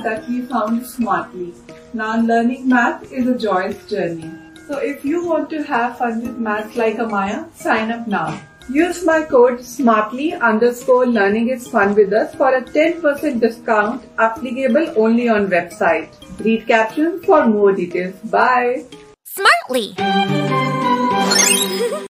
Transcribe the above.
that we found Smartli. Now learning math is a joyous journey. So if you want to have fun with math like Amaya, sign up now. Use my code Smartli_learning is fun with us for a 10% discount applicable only on website. Read captions for more details. Bye. Smartli.